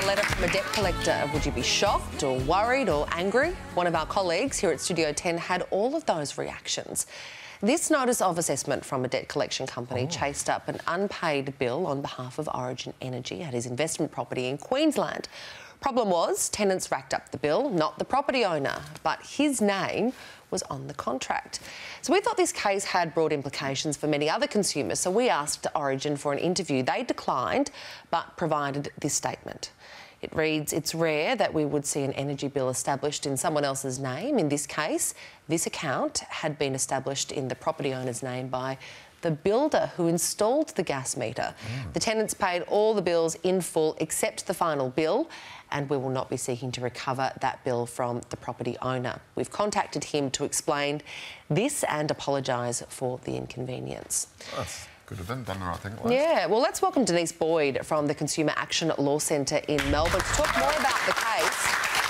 a letter from a debt collector. Would you be shocked or worried or angry? One of our colleagues here at Studio 10 had all of those reactions. This notice of assessment from a debt collection company chased up an unpaid bill on behalf of Origin Energy at his investment property in Queensland. Problem was, tenants racked up the bill, not the property owner, but his name was on the contract. So we thought this case had broad implications for many other consumers, so we asked Origin for an interview. They declined, but provided this statement. It reads, "It's rare that we would see an energy bill established in someone else's name. In this case, this account had been established in the property owner's name by the builder who installed the gas meter. The tenants paid all the bills in full except the final bill, and we will not be seeking to recover that bill from the property owner." We've contacted him to explain this and apologise for the inconvenience. That's good of them, done the right thing at least. Yeah, well, let's welcome Denise Boyd from the Consumer Action Law Centre in Melbourne to talk more about the case.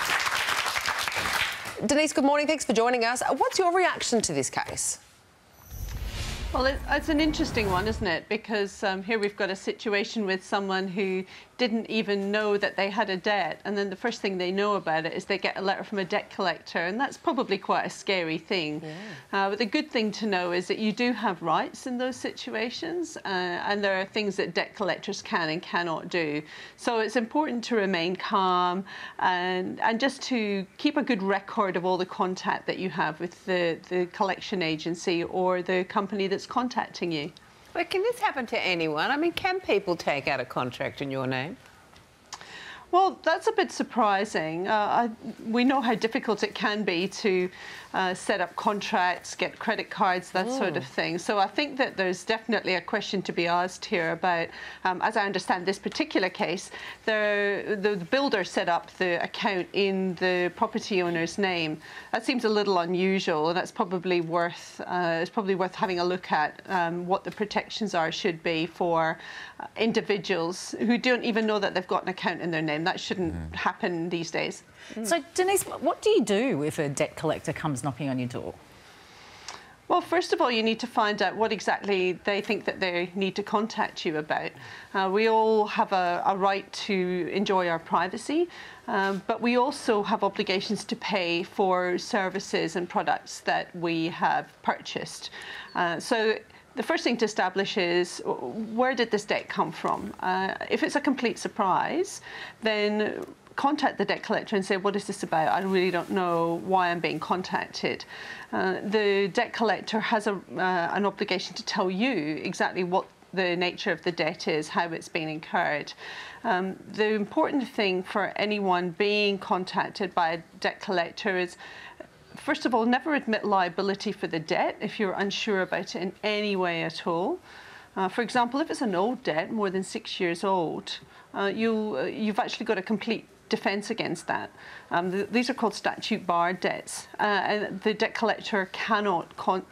Denise, good morning. Thanks for joining us. What's your reaction to this case? Well, it's an interesting one, isn't it? Because here we've got a situation with someone who didn't even know that they had a debt, and then the first thing they know about it is they get a letter from a debt collector, and that's probably quite a scary thing. Yeah. But the good thing to know is that you do have rights in those situations, and there are things that debt collectors can and cannot do. So it's important to remain calm and just to keep a good record of all the contact that you have with the collection agency or the company that's contacting you. But can this happen to anyone? I mean, can people take out a contract in your name? Well, that's a bit surprising. We know how difficult it can be to set up contracts, get credit cards, that sort of thing. So I think that there's definitely a question to be asked here about, as I understand this particular case, the builder set up the account in the property owner's name. That seems a little unusual, and that's probably worth having a look at what the protections should be for individuals who don't even know that they've got an account in their name. That shouldn't happen these days. So, Denise, what do you do if a debt collector comes knocking on your door? Well, first of all, you need to find out what exactly they think that they need to contact you about. We all have a right to enjoy our privacy, but we also have obligations to pay for services and products that we have purchased. So the first thing to establish is, where did this debt come from? If it's a complete surprise, then contact the debt collector and say, what is this about? I really don't know why I'm being contacted. The debt collector has an obligation to tell you exactly what the nature of the debt is, how it's been incurred. The important thing for anyone being contacted by a debt collector is, first of all, never admit liability for the debt if you're unsure about it in any way at all. For example, if it's an old debt, more than 6 years old, you've actually got a complete defence against that. These are called statute barred debts, and the debt collector cannot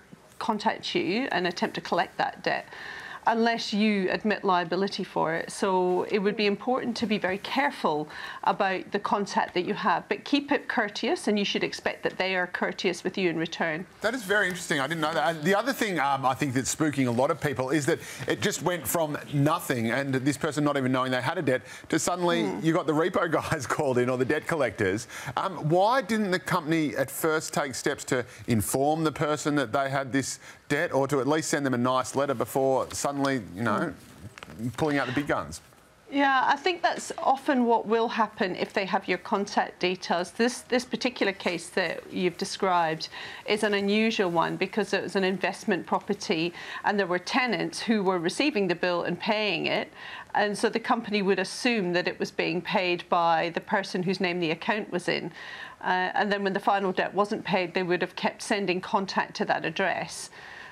contact you and attempt to collect that debt unless you admit liability for it. So it would be important to be very careful about the contact that you have, but keep it courteous, and you should expect that they are courteous with you in return. That is very interesting. I didn't know that. The other thing I think that's spooking a lot of people is that it just went from nothing, and this person not even knowing they had a debt, to suddenly you got the repo guys called in, or the debt collectors. Why didn't the company at first take steps to inform the person that they had this debt, or to at least send them a nice letter before suddenly, you know, pulling out the big guns? Yeah, I think that's often what will happen if they have your contact details. This particular case that you've described is an unusual one because it was an investment property and there were tenants who were receiving the bill and paying it. And so the company would assume that it was being paid by the person whose name the account was in. And then when the final debt wasn't paid, they would have kept sending contact to that address.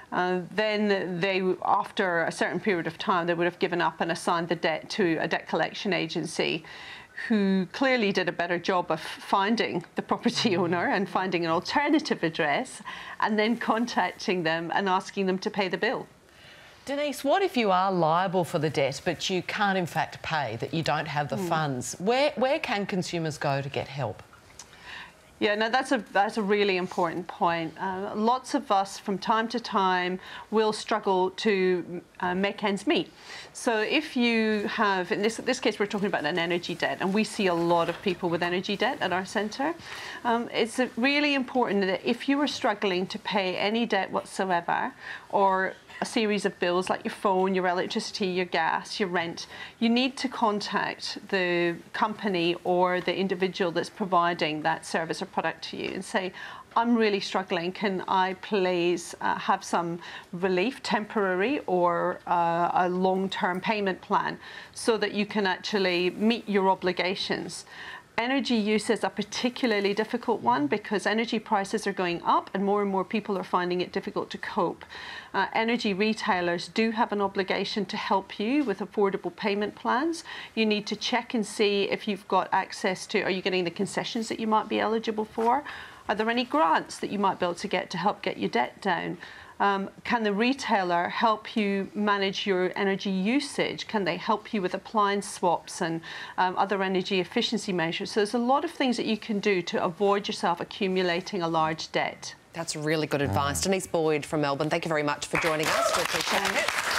Then they, after a certain period of time, they would have given up and assigned the debt to a debt collection agency who clearly did a better job of finding the property owner and finding an alternative address and then contacting them and asking them to pay the bill. Denise, what if you are liable for the debt but you can't in fact pay, that you don't have the funds? Where can consumers go to get help? Yeah, no, that's a really important point. Lots of us, from time to time, will struggle to make ends meet. So if you have, in this case, we're talking about an energy debt, and we see a lot of people with energy debt at our centre. It's really important that if you are struggling to pay any debt whatsoever, or a series of bills like your phone, your electricity, your gas, your rent, you need to contact the company or the individual that's providing that service or product to you and say, I'm really struggling, can I please have some relief, temporary or a long-term payment plan, so that you can actually meet your obligations. Energy use is a particularly difficult one because energy prices are going up and more people are finding it difficult to cope. Energy retailers do have an obligation to help you with affordable payment plans. You need to check and see if you've got access to, are you getting the concessions that you might be eligible for? Are there any grants that you might be able to get to help get your debt down? Can the retailer help you manage your energy usage? Can they help you with appliance swaps and other energy efficiency measures? So there's a lot of things that you can do to avoid yourself accumulating a large debt. That's really good advice. Denise Boyd from Melbourne, thank you very much for joining us. We appreciate it.